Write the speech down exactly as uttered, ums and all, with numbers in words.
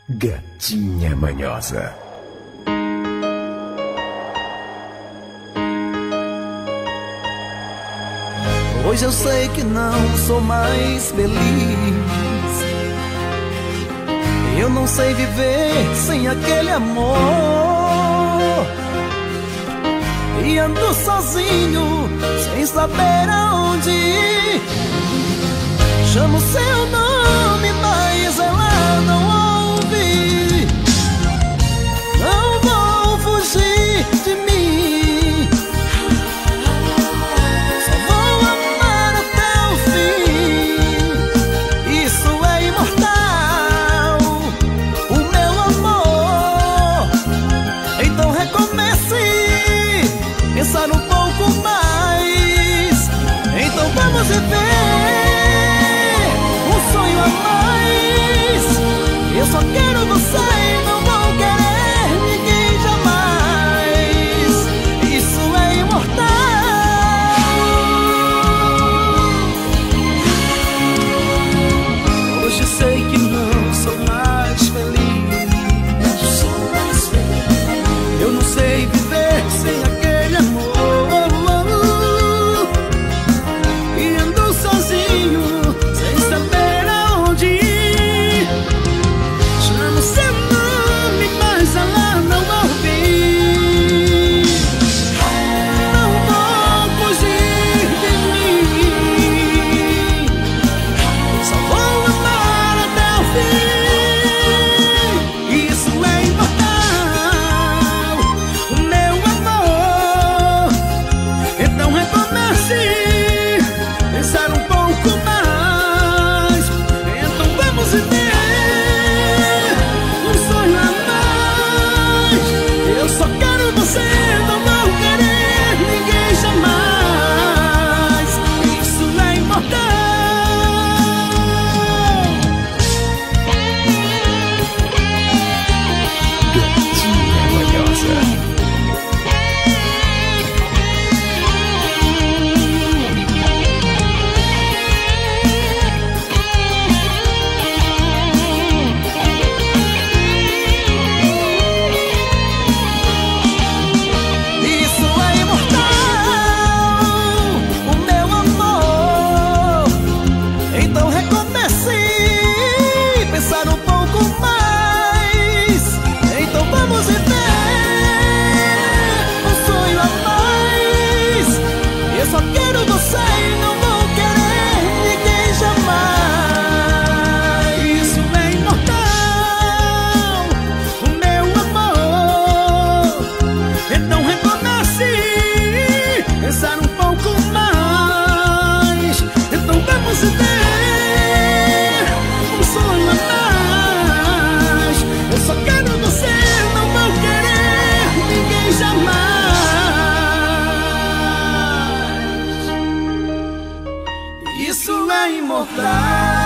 Gatinha Manhosa. Hoje eu sei que não sou mais feliz. Eu não sei viver sem aquele amor. E ando sozinho, sem saber aonde ir. Chamo seu nome, mas ela não ouve. Não vou fugir de mim. Só vou amar até o fim. Isso é imortal, o meu amor. Então recomece, pensar um pouco mais. Então vamos viver um sonho a mais. Eu só quero você e não vou querer ninguém jamais. Isso é imortal. Hoje sei que não sou mais feliz. Eu não sei viver sem aquele amor. E ando sozinho, sem saber aonde ir. Chamo seu nome, mas ela não ouve. Não vou fugir de mim. Só vou amar até o fim. Isso é imortal, o meu amor. Então recomece, pensar um pouco mais. Então vamos viver um sonho a mais. Eu só quero você, não vou querer ninguém jamais. Isso é imortal. Gatinha Manhosa. Isso é imortal, o meu amor. Então recomece, pensar um pouco mais. Então vamos viver um sonho a mais. Eu só quero você e não vou querer ninguém jamais. Isso é imortal, o meu amor. Então recomece, pensar um pouco mais. Então vamos viver um sonho a mais. Eu só quero você, não vou querer ninguém jamais. Isso é imortal.